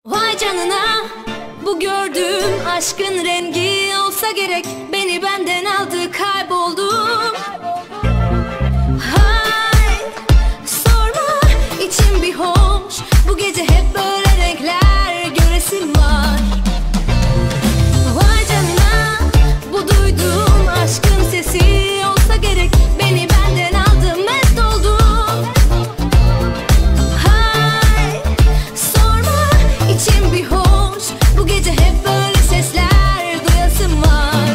Vay canına, bu gördüğüm aşkın rengi olsa gerek. Beni benden aldı, kayboldum. Hay, sorma, içim bir hoş. Bu gece hep böyle renkler göresim var. Vay canına, bu duyduğum aşkın sesi olsa gerek. Beni benden aldı, mest oldum. Hay, sorma, içim bir hoş. Bu gece hep böyle sesler duyasım var.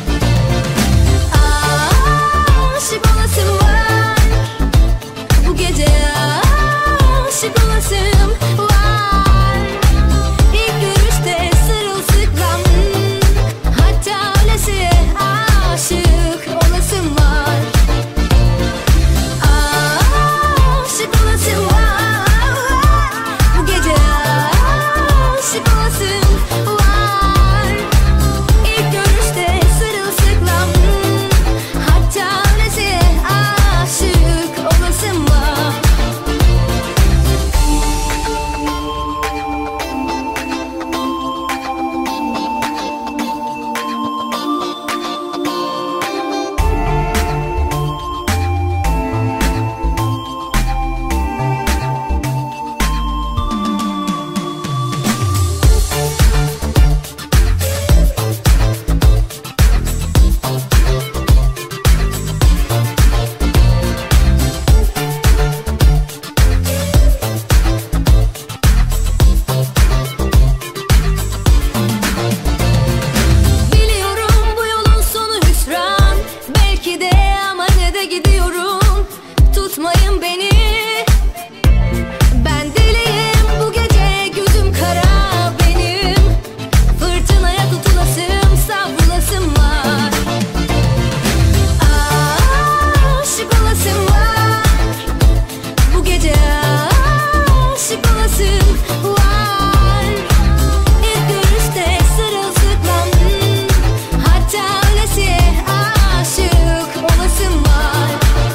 Aşık olasım var. Bu gece aşık olasım var. İlk görüşte sırılsıklam, hatta öylesiye aşık olasım var. Aşık olasım var. Bu gece aşık olasım var. İlk görüşte sırılsıklam, hatta öylesiye aşık olasım var. Biliyorum bu yolun sonu hüsran, belki de, ama ne de gidiyorum. Tutmayın beni, ben deliyim bu gece, gözüm kara benim. Fırtınaya tutulasım, savrulasım var. Aşık olasım var. Bu gece aşık olasım var. İlk görüşte sırılsıklam, hatta öylesiye aşık olasım var.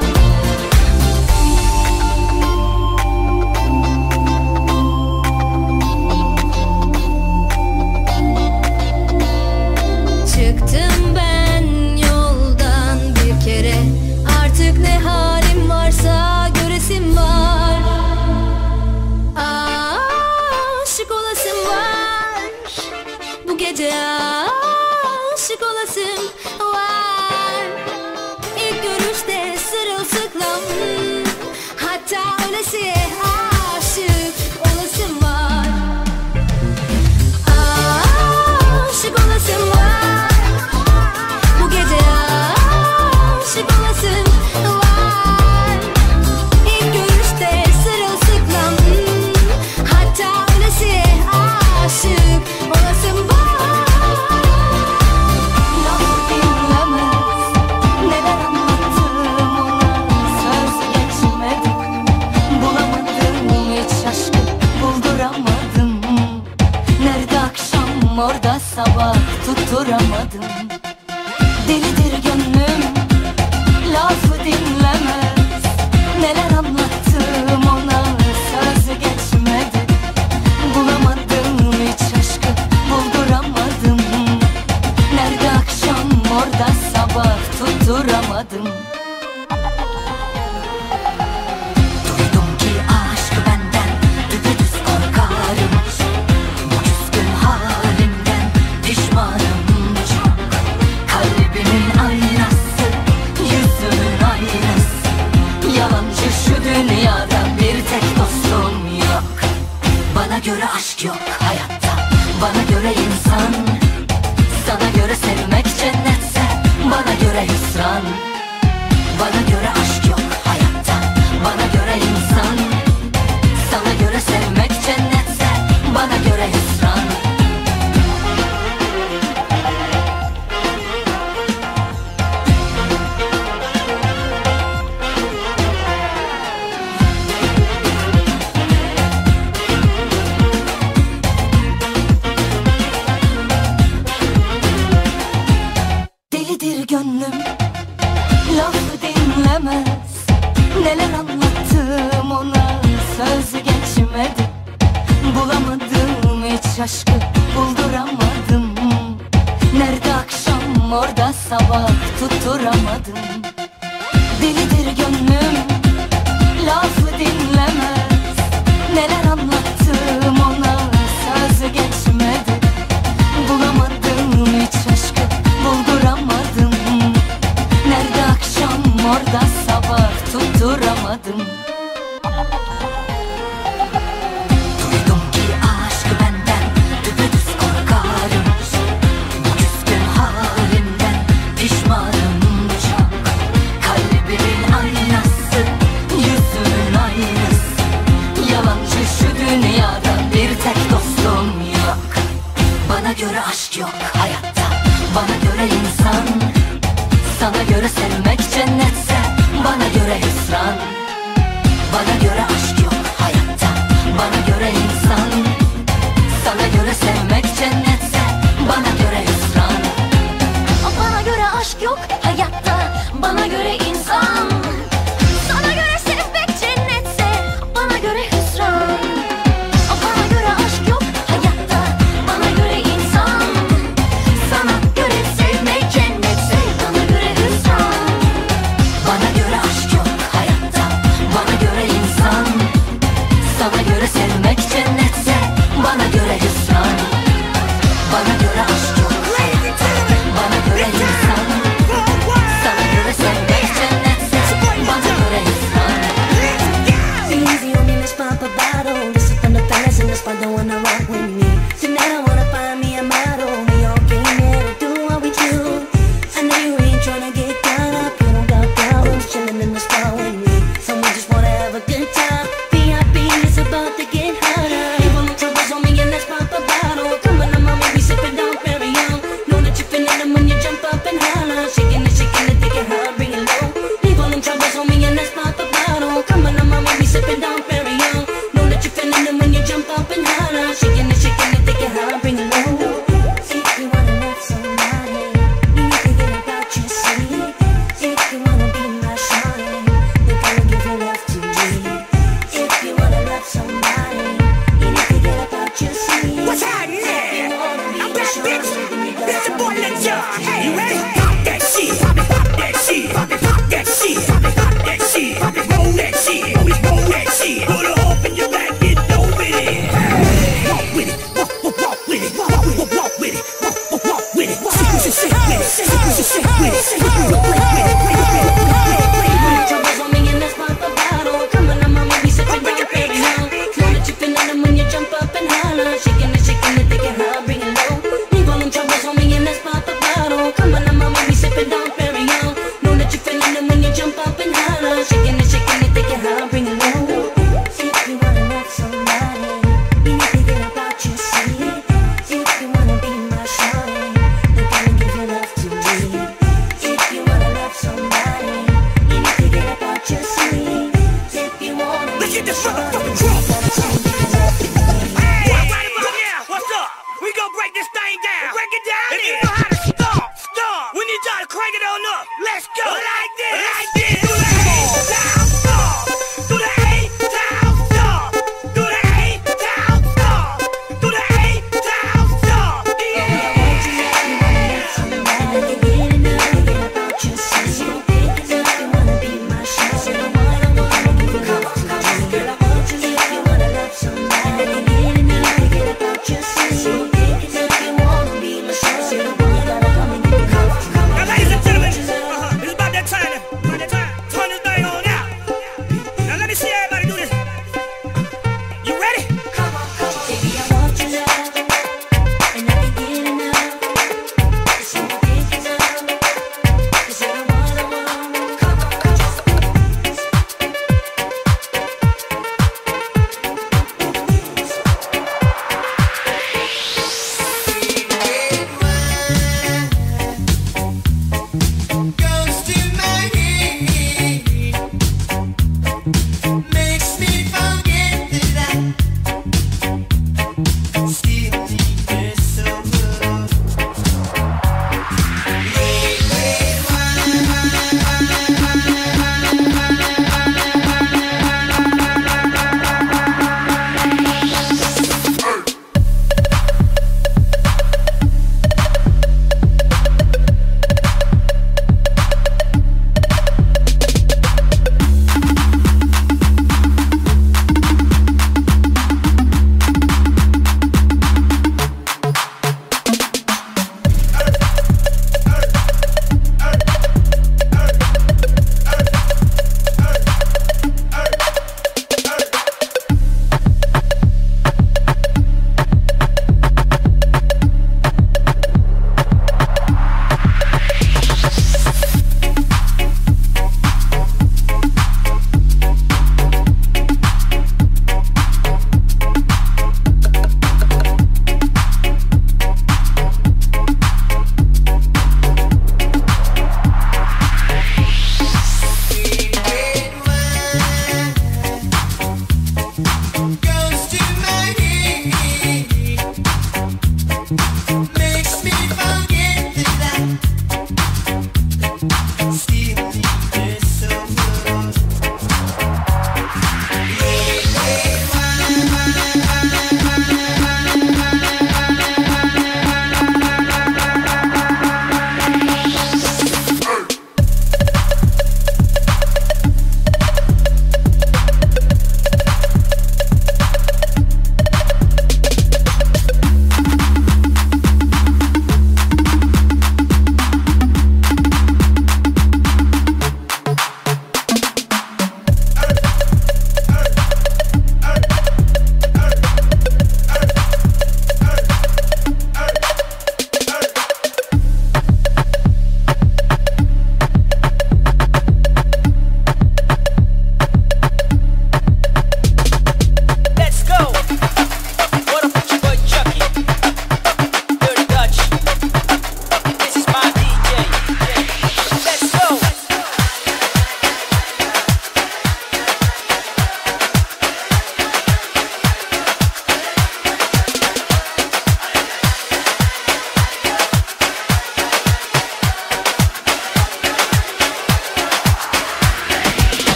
Çıktım ben yoldan bir kere, artık ne halim varsa göresim var. Aşık olasım var. Bu gece aşık olasım var. İlk görüşte sırılsıklam, hatta öylesiye aşık olasım var. Aşık olasım var. Bu gece aşık olasım var. İlk görüşte sırılsıklam, hatta öylesiye aşık olasım var. Laf dinlemez, neler anlattım ona, söz geçmedi. Bulamadım hiç aşkı, bulduramadım. Nerede akşam, orada sabah, tutturamadım. Delidir gönlüm, lafı dinlemez. Neler anlattım ona, sözü geçmedi. Bulamadım hiç aşkı, bulduramadım. Nerede akşam, orada sabah, tutturamadım. Duydum ki aşk benden düpedüz korkarmış. Bu küskün halimden pişmanım çok. Kalbimin aynası, yüzümün aynası. Yalancı şu dünyada bir tek dostum yok. Bana göre aşk yok hayatta, bana göre insan. Sana göre sevmek cennetse, bana göre hüsran. Bana göre aşk yok hayatta, bana göre insan. Sana göre sevmek cennetse, bana göre hüsran. Delidir gönlüm, lafı dinlemez. Neler anlattım ona, hiç aşkı bulduramadım. Nerede akşam orada sabah tutturamadım. Delidir gönlüm, lafı dinlemez. Neler anlattım ona, sözü geçmedi. Bulamadım hiç aşkı bulduramadım. Nerede akşam orada sabah tutturamadım. Duydum ki aşk benden düpedüz korkarmış. Bu küskün halimden pişmanım çok. Kalbimin aynası, yüzümün aynısı. Yalancı şu dünyada bir tek dostum yok. Bana göre aşk yok hayatta, bana göre insan. Sana göre sevmek cennetse, bana göre hüsran. Bana göre aşk yok hayatta, bana göre insan. Sana göre sevmek cennetse, bana göre hüsran. Bana göre aşk yok hayatta, bana göre insan. Sana göre sevmek cennetse, bana göre hüsran. Bana göre aşk yok hayatta, bana göre insan. Sana göre sevmek cennetse, bana göre hüsran. Bana göre aşk yok hayatta, bana göre insan. Sana göre sevmek cennetse, bana göre hüsran. Bana göre aşk yok hayatta, bana göre insan. Sana göre sevmek cennetse, bana göre hüsran. Easy on me, let's pop a bottle. This is from the fellas and the spot don't wanna rock with me. Tonight I wanna find me a model. We all came here to do what we do. I know you ain't tryna get caught up. You don't got problems chilling in the spot with me. So we just wanna have a good time. VIP is about to get hotter. People no troubles on me and let's pop a bottle. Come on, mama, we sipping down very young. Know that you feeling them when you jump up and holler. Shaking it, take it hard, bring it low. Leave all them troubles on me and let's pop a bottle. Come on, mama, we sipping down very young. Know that you feeling them when you jump up and holler. Shaking it, take it hard, bring it low. If you wanna love somebody, you need to get about your seat. If you wanna be my shawty, then come and give your love to me. If you wanna love somebody, you need to get about your seat. What's happening? I'm back, bitch. It's your boy Lil Jon. Hey, you ready? Pop that shit. Pop that shit. Pop that shit. Pop that shit. Roll that shit. Always roll that shit. Put it up in your back, get low with it. Walk with it. Walk with it. Walk with it. Walk with it. Walk with it. Shake with it. Shake with it. Shake with it. Shake with it. Play with it. Play with it. Play with it. Troubles on me and let's pop a bottle. Come on, mama, we sipping down very young. Know that you feeling them when you jump up and holler. Shaking it, take it hard, bring it low. Leave all them troubles on me and let's pop a bottle. Come on, mama, we sipping down very young. Know that you feeling them when you jump up and holler. Shaking it, take it hard, bring it low. If you wanna love somebody, you need to get about your seat. If you wanna be my shawty, then come and give your love to me. If you wanna love somebody, you need to get about your seat. If you wanna Let's be get this my motherfucking shawty, drunk. gotta change your love to me. Hey, right about now. What's up? We gon' break this thing down. Break it down. If you know how to stomp, we need y'all to crank it on up. Let's go. Like this. Like this. Do the A-town stomp. Do the A-town stomp. Do the A-town stomp. Do the A-town stomp. Yeah. If you wanna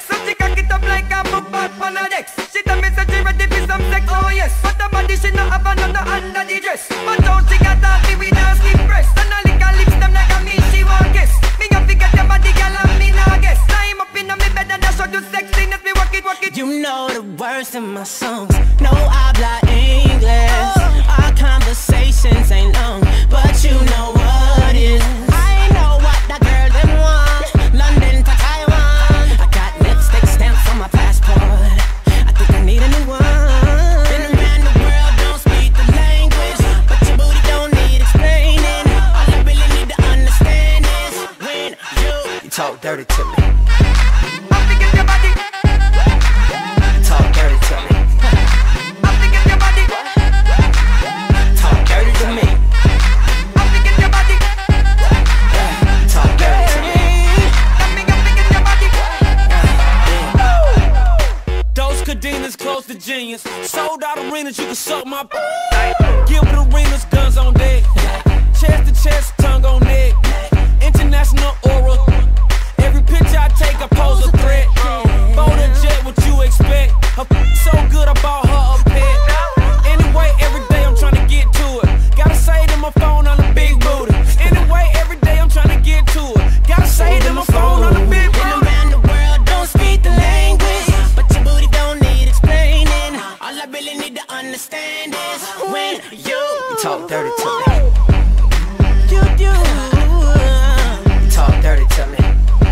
So she cock it up like a book bag on a deck. She tell me say she ready for some sex, oh yes. But the body she not have another under the dress. But don't she got that with her skin breast. And a lick her lips them like a me she want guess. Me have to get your body girl and me nah guess. Climb up in a me bed and I show you sexiness. Me walk it. You know the words in my songs. No habla English. Our conversations ain't long, but you know what is. I know what that girl them want. London to Taiwan. I got lipstick stamps on my passport. I think I need a new one. Been around the world, don't speak the language, but your booty don't need explaining. All I really need to understand is when you talk dirty to me. I'm thinking your body. Talk dirty to me. I'm thinking your body. Talk dirty to me. I'm thinking your body. Talk dirty to me. I'm thinking your body. Those Cadenas close to genius. Sold out arenas, you can suck my Gilbert Arenas, guns on deck. Chest to chest, tongue on neck. International oral. Every picture I take, I pose a threat. Bold and jet, what you expect? Her so good, I bought her a pet. Anyway, every day I'm trying to get to it. Gotta say to my phone on the big booty. Anyway, every day I'm trying to get to it. Gotta say to my phone on the big Been booty. around the world, don't speak the language, but your booty don't need explaining. All I really need to understand is when you talk dirty to me. You talk dirty to me.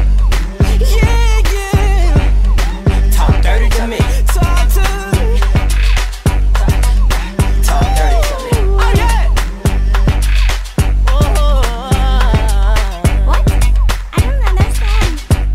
Yeah. Talk dirty to me. Talk dirty to me. Oh yeah. What? I don't understand.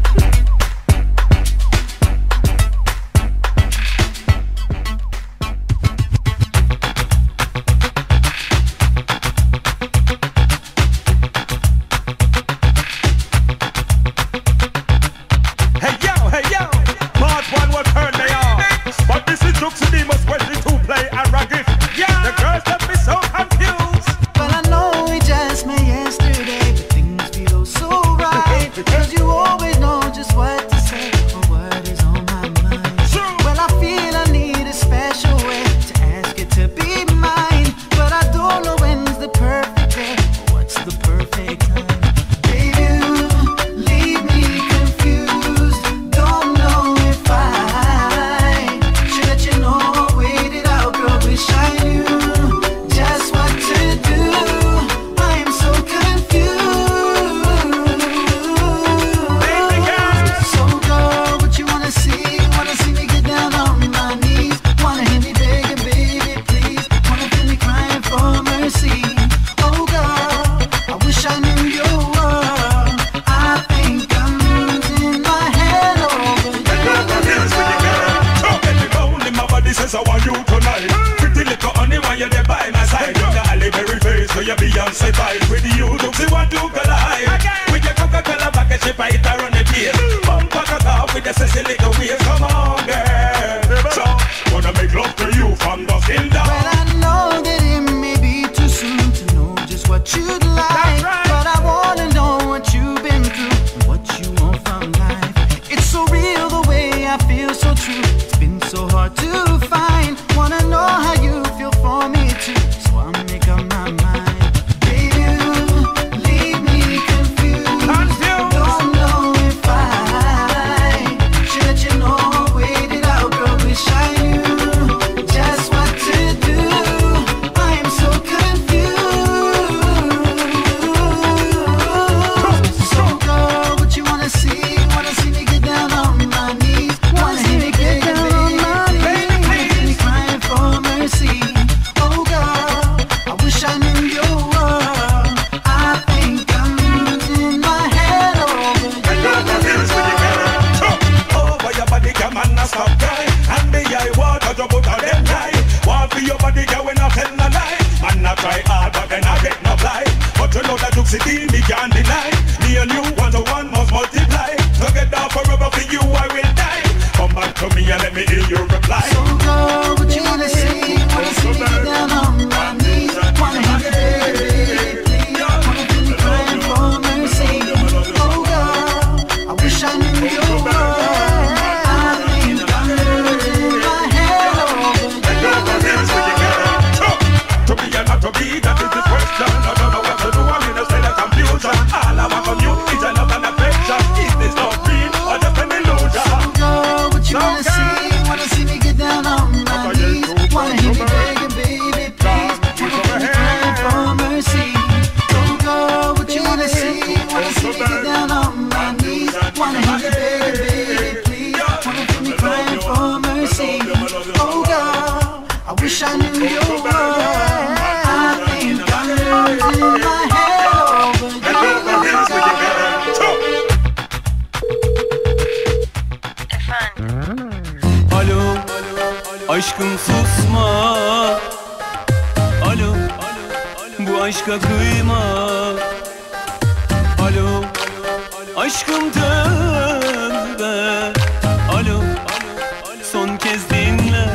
Hey yo, part one will turn me on. But this is Juxie Demus ready to play and rock it. Yeah, the girls left me so confused. Well, I know we just met yesterday, but things feel so right. Because you always know just what to say or what is on my mind. True. Well, I feel I need a special way to ask it to be mine. But I don't know when's the perfect day or what's the perfect time. Baby, you leave me confused. Don't know if I should let you know or wait it out, girl. Wish I knew just what to do. I am so confused. Baby girl. So girl, what you wanna see? Wanna see me get down on my knees? Wanna hear me begging, baby, please? Wanna feel me crying for mercy? Oh girl, I wish I knew your world. I think I'm losing my head over Every bone in my body says I want you tonight. Pretty little honey when you're there by my side. The Halle Berry face so you Beyonce vibe. With you, Juxie want to collide. With your Coca-Cola package, she fight her on the tail. Bump back up with the sexy little waist. Come on, girl. So, wanna make love to you from dusk till dawn. Well, I know that it may be too soon to know just what you'd like. That's right. But I wanna know what you've been through and what you want from life. It's so real the way I feel, so true. It's been so hard to find. Wanna know how you feel for me too, so I'll make up my mind. Baby, you leave me confused. Don't know if I should let you know or wait it out, girl. Wish I knew just what to do. I am so confused. So girl, what you wanna see? Wanna see me get down on my knees? Wanna hear me beg, baby? see. Oh girl, I wish I knew your world. I think I'm losing my head over you. Alo, aşkım susma. Alo, bu aşka kıyma. Alo, aşkım tövbe. Alo, son kez dinle.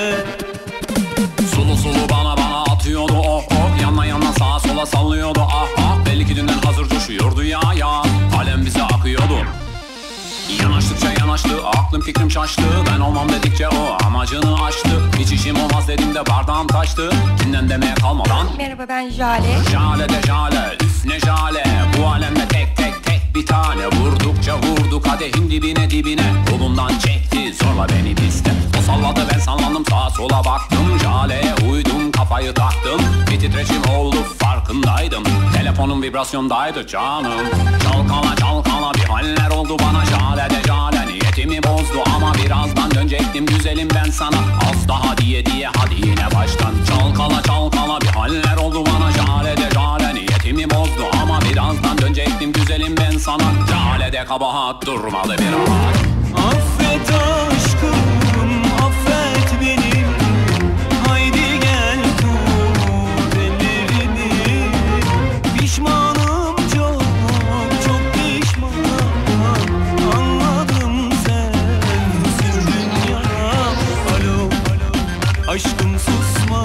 Sulu sulu bana atıyordu oh oh. Yandan yandan sağa sola sallıyordu ah ah. Belli ki dünden hazır coşuyordu ya ya. Alem bize akıyordu. Yanaştıkça yanaştı, aklım fikrim şaştı. Ben olmam dedikçe o amacını aştı. Hiç işim olmaz dedim de bardağım taştı. Kimden demeye kalmadan. Merhaba, ben Jale. Jale de jale, üf ne jale. Bu alemde tek bir tane. Vurdukça vurdu kadehin dibine dibine. Kolundan çekti zorla beni piste. O salladı ben sallandım sağa sola baktım. Jale'ye uydum kafayı taktım. Bir titreşim oldu farkındaydım. Telefonum vibrasyondaydı canım. Çalkala çalkala bir haller oldu bana. Jale de jale niyetimi bozdu. Ama birazdan dönecektim güzelim ben sana. Az daha diye hadi yine baştan. Çalkala çalkala bir haller oldu bana. Jale de jale niyetimi bozdu. Ama birazdan dönecektim güzelim ben sana. Jale de kabahat durmadı bir rahat. Affet aşkım, affet beni. Haydi gel tut ellerini. Pişmanım çok, çok pişmanım. Anladım sensin dünya. Alo, aşkım susma.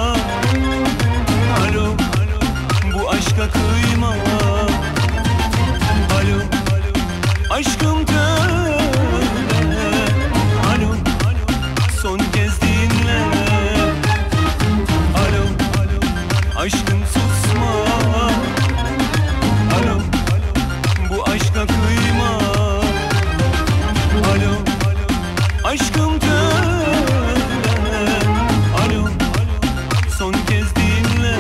Alo, bu aşka kıyma. Alo, aşkım tövbe. Alo, son kez dinle. Alo, aşkım susma. Alo, bu aşka kıyma. Alo, aşkım tövbe. Alo, son kez dinle.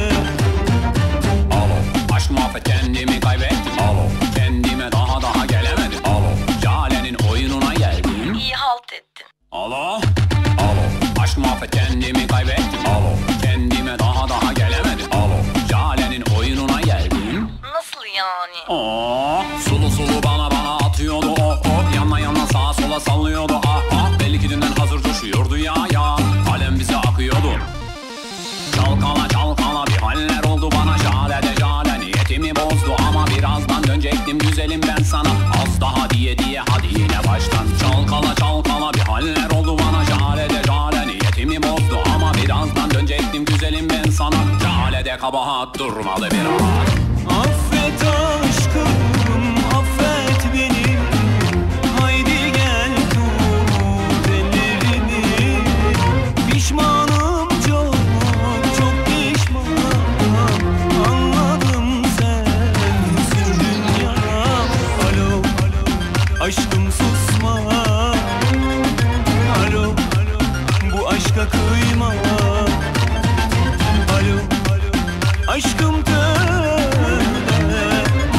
Alo, aşkım affet kendimi kaybettim. Alo, kendime daha gelemedim. Alo, Jale'nin oyununa geldim. İyi halt ettin. Alo, aşkım affet kendimi kaybettim. Alo, kendime daha gelemedim. Alo, Jale'nin oyununa geldim. Nasıl yani? Sulu sulu bana atıyordu oh oh. Yandan yandan sağa sola sallıyordu ah ah. Belli ki dünden hazır coşuyordu ya ya. Alem bize akıyordu. Çalkala çalkala bir haller oldu bana. Jale de jale niyetimi bozdu. Ama birazdan dönecektim güzelim ben sana. Az daha diye hadi yine baştan. Çalkala çalkala bir haller oldu bana. Jale de jale niyetimi bozdu. Ama birazdan dönecektim güzelim ben sana. Jale de kabahat durmadı bir rahat. Affet aşkım, affet beni. Haydi gel tut ellerini. Pişmanım çok, çok pişmanım. Anladım sensin dünya. Alo, aşkım susma. Alo, bu aşka kıyma. Alo, aşkım tövbe.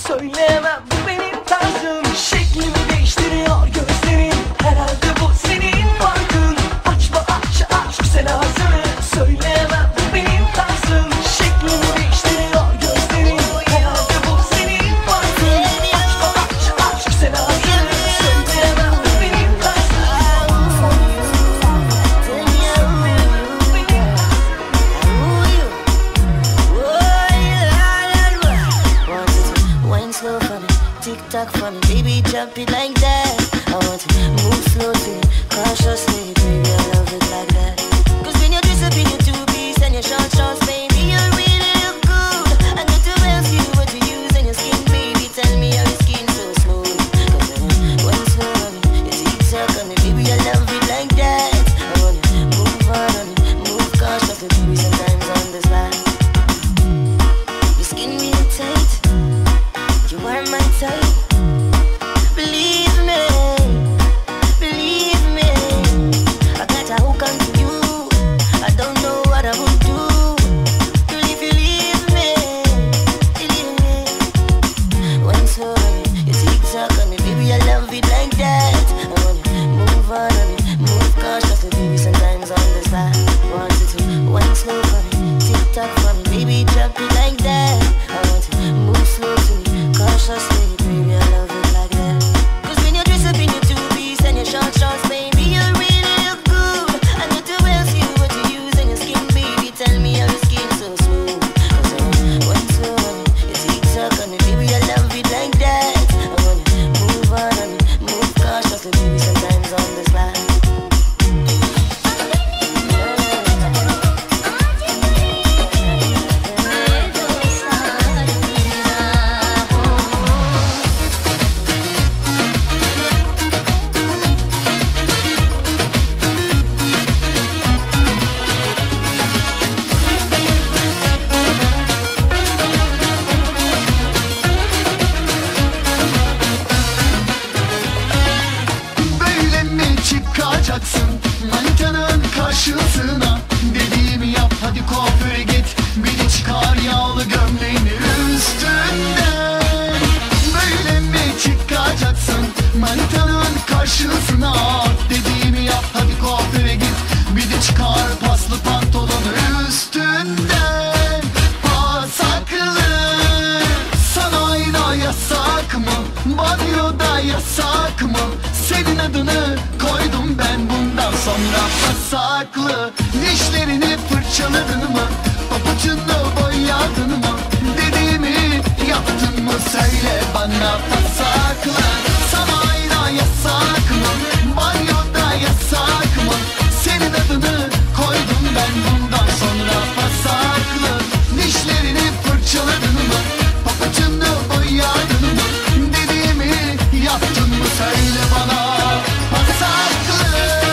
Söyleyemem bu benim tarzım. Şeklimi değiştiriyor gözlerin. Herhalde bu senin farkın. Açma aç güzel ağzını. Söyleyemem bu benim tarzım. Şeklimi değiştiriyor gözlerin. Herhalde bu senin farkın. Açma aç güzel ağzını. Söyleyemem bu benim tarzım. Slow for me, tick tock for me, baby jump it like that. I want to move slowly, cautiously, baby I love it like that. Cause when you dress up in your two-piece and your short shorts, baby you really look good. I need to ask you what you use on your skin, baby. Tell me how your skin so smooth. Cause when slow on me, you tick tock on me, baby I love it like that. I want to move on me, move cautiously, baby sometimes on the slide. Your skin really tight. You are my type. Believe me, I got a hook onto you. I don't know what I would do. Girl, if you leave me. When so you tick-tock on me, baby, I love it like that. I wanna move on me, move cautiously, baby, sometimes on the side. Want you to wine slow for me, tick-tock for me, baby, drop it like that. I want to move slow to me, cautiously, baby, I love it like that. Cause when you dress up in your two-piece and your short shorts, baby, you really look good. I need to ask you what you use on your skin, baby. Tell me how your skin so smooth. Cause when slow on me, you tick-tock on me, baby, I love it like that. I wanna move on me, move cautiously, baby, sometimes on the slide. Böyle mi çıkacaksın manitanın karşısına? Dediğimi yap hadi kuaföre git. Bir de çıkar yağlı gömleğini üstünden. Böyle mi çıkacaksın manitanın karşısına? Dediğimi yap hadi kuaföre git. Bir de çıkar paslı pantolonu üstünden. Pasaklı sana ayna yasak mı? Banyoda yasak mı? Senin adını koydum ben bundan sonra pasaklı. Dişlerini fırçaladın mı? Papucunu boyadın mı? Dediğimi yaptın mı? Söyle bana pasaklı. Sana ayna yasak mı? Banyoda yasak mı? Senin adını koydum ben bundan sonra pasaklı. Dişlerini fırçaladın mı? Papucunu boyadın mı? Dediğimi yaptın mı? Söyle bana pasaklı.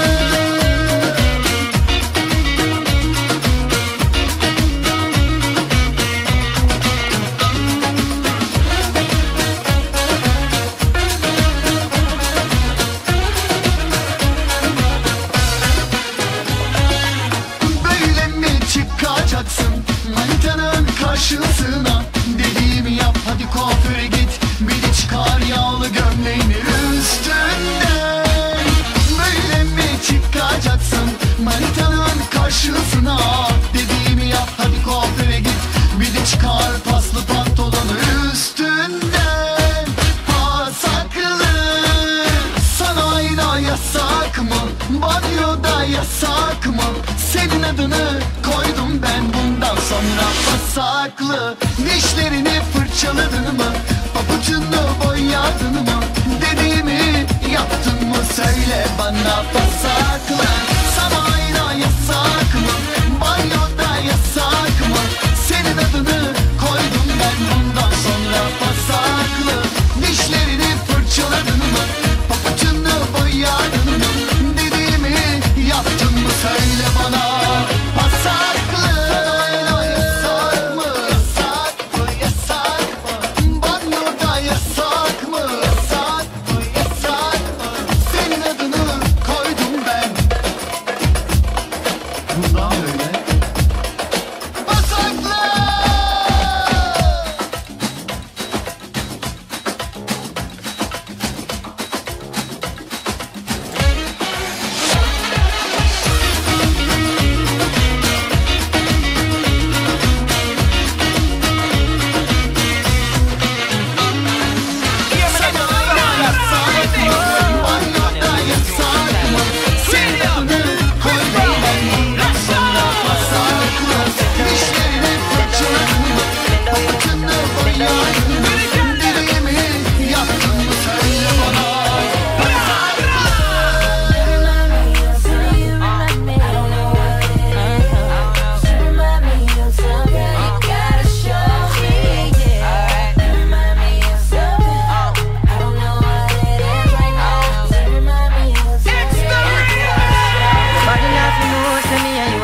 Böyle mi çıkacaksın manitanın karşısına? Dediğimi yap hadi kuaföre git. Bir de çıkar yağlı gömleğini üstünden. Böyle mi çıkacaksın manitanın karşısına? Dediğimi yap hadi kuaföre git. Bir de çıkar paslı pantolonu üstünden. Pasaklı sana ayna yasak mı? Banyoda yasak mı? Senin adını koydum ben bundan sonra pasaklı. Dişlerini fırçaladın mı? Papucunu boyadın mı? Dediğimi yaptın mı? Söyle bana pasaklı. Sana ayna yasak mı? Banyoda yasak mı? Senin adını koydum ben bundan sonra pasaklı. Dişlerini fırçaladın mı? Papucunu boyadın mı? Dediğimi yaptın mı? Söyle bana pasaklı. Yasak mı? Yasak mı? Yasak mı? Banyoda yasak mı? Yasak mı? Yasak mı? Senin adını koydum ben.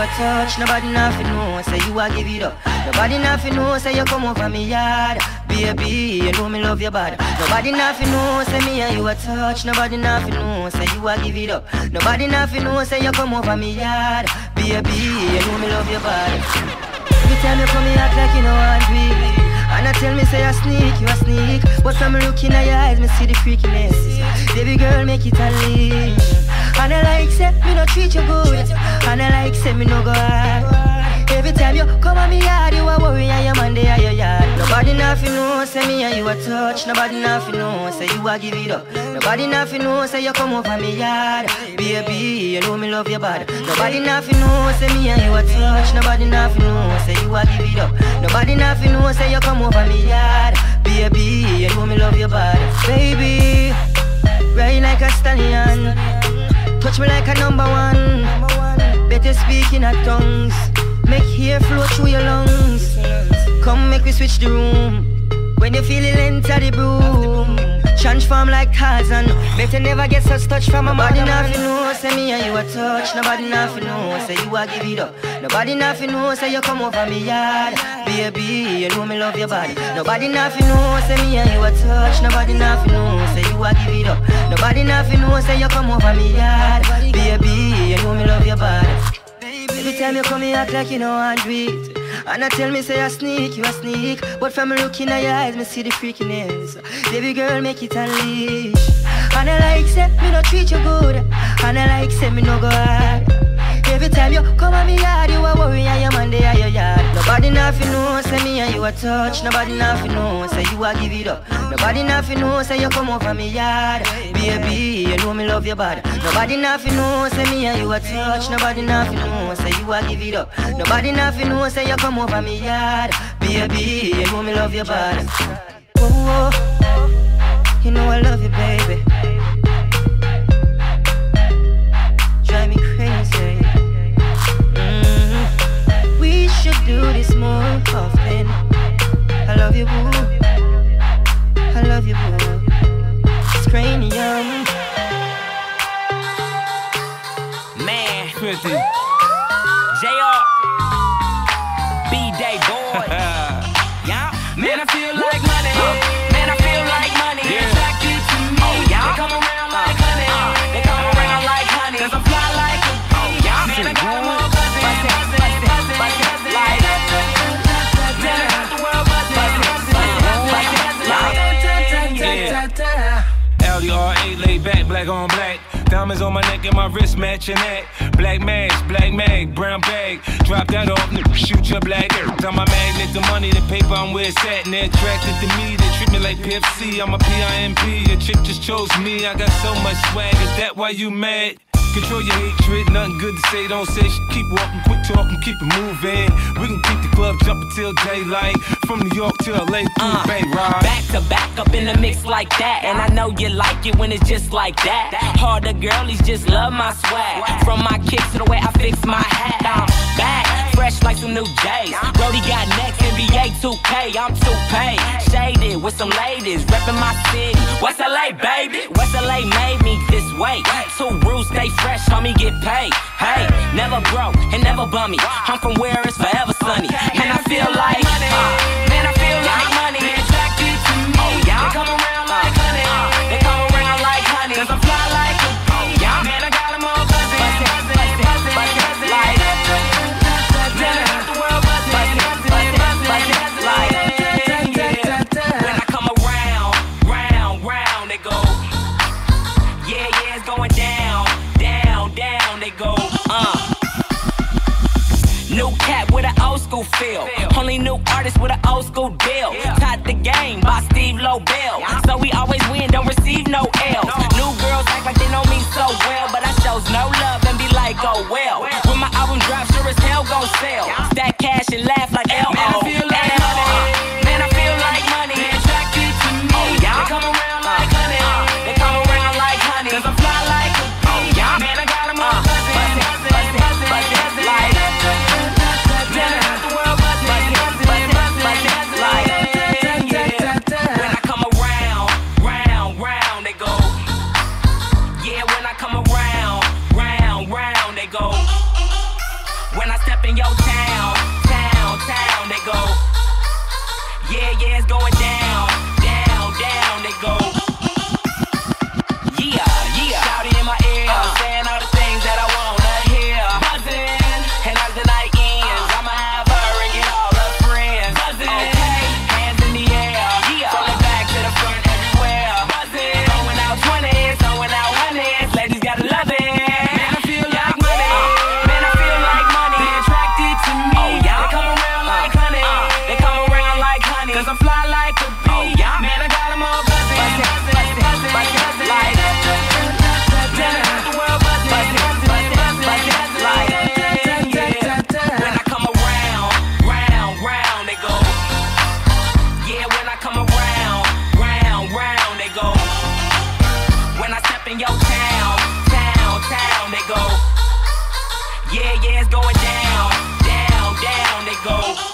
touch. Nobody nothing know, say you a give it up. Nobody nothing know, say you come over me yard. Baby, you know me love your body. Nobody nothing know, say me and you a touch. Nobody nothing know, say you a give it up. Nobody nothing know, say you come over me yard. Baby, you know me love your body. Every time you come, you act like you know I'm weak. And I tell me say I sneak, you a sneak. But from looking at your eyes, me see the freakiness. Baby girl, make it a lean. And I like say, me no treat you good. And I like say, me no go hard. Every time you come on me yard, you a worry and your man there your yard. Nobody nothing know, say me and you a touch. Nobody nothing know, say you a give it up. Nobody nothing know, say you come over me yard. Baby, you know me love your body. Nobody nothing know, say me and you a touch. Nobody nothing know, say you a give it up. Nobody nothing know, say you come over me yard. Baby, you know me love your body. Baby, ride like a stallion. Touch me like a number one. Better speak in our tongues. Make hair flow through your lungs. Come make we switch the room. When you feel it enter the broom. Transform like Tarzan. Better never get such touch from a body. Nothing know, say me and you a touch. Nobody nothing know, say you a give it up. Nobody nothing know, say you come over me yard. Baby, you know me love your body. Nobody nothing know, say me and you a touch. Nobody nothing know, say you a give it up. Nobody nothing know, say you come over me yard. Baby, you know me love your body. Every time you come, you act like you know I'm it. And I tell me say I sneak, you a sneak. But from looking at your eyes, me see the freakiness. Baby girl, make it unleash. And I like say, me no treat you good. And I like say, me no go hard. Every time you come on me yard, you a worry and your man there your yard. Nobody nothing know, say me and you a touch. Nobody nothing know, say you a give it up. Nobody nothing know, say you come over me yard. Baby, you know me love your body. Nobody nothing know, say me and you a touch. Nobody nothing know, say you a give it up. Nobody nothing know, say you come over me yard. Baby, you know me love your body. Whoa, whoa. You know I love you, baby. Drive me crazy. We should do this more often. I love you, boo. I love you, boo. It's cranium. Man, 50. JR. B-Day boy. Yeah. Man, I feel like money. Man, I feel like money. Attracted to me. Oh, yeah. They come around like honey. They come around like honey. Cause I fly like a bee. Yeah. Man, I got them all buzzing. LDR8 laid back, black on black. Diamonds on my neck and my wrist matching that. Black mask, black mag, brown bag. Drop that off, shoot your black. On my magnet, the money, the paper, I'm where it's at. And they're attracted to me, they treat me like PFC. I'm a PIMP, your chick just chose me. I got so much swag, is that why you mad? Control your hatred, nothing good to say, don't say shit. Keep walking, quick talking, keep it moving. We can keep the club jumping till daylight. From New York to LA through the Bay Ride. Back to back up in the mix like that. And I know you like it when it's just like that. Harder girlies just love my swag. From my kicks to the way I fix my hat. I'm back, fresh like some new J's. Brody got next, NBA 2K, I'm 2K. Shaded with some ladies, reppin' my city. West LA, baby. West LA made me this way. Two rules, stay fresh, homie, get paid. Hey, never broke and never bummy. I'm from where it's forever sunny. And I feel like man, I feel like money. They attracted to me. Oh, yeah. They come around like honey. They come around like honey. Cause I fly like a bee. Yeah. Man, I got them all buzzing. Like man, I got the world buzzing. When I come around, round, they go. Yeah, it's going down, they go. New cat with an old school feel. Only new artist with an old school deal. Taught the game by Steve Lobel. So we always win, don't receive no L's. New girls act like they know me so well, but I shows no love and be like, oh well. When my album drops, sure as hell gon' sell. Stack cash and laugh like L.O. Man, I feel like money. Man, I feel like money. They attracted to me. They come around like honey. They come around like honey. Cause I fly like a bee. Man, I got them all buzzing. When I come round, they go. Yeah, when I come around, they go. When I step in your town, town, they go. Yeah, yeah, it's going down, down, they go. Yeah, yeah. Shouty in my ear, saying all the things that I wanna hear. Buzzing, and as the night ends, I'ma have her and get all her friends. Buzzing, okay, hands in the air, yeah. From the back to the front, everywhere. Buzzing, throwing out 20s, throwing out 100s. Ladies gotta love it. Man, I feel like money. Man, I feel like money. They attracted to me. Oh yeah, they come around like honey. They come around like honey. 'Cause I'm fly like a bee. Oh yeah, man, I got 'em all buzzing, buzzing, like. When I come around, round, they go. Yeah, when I come around, round, they go. When I step in your town, they go. Yeah, yeah, it's going down, down, they go.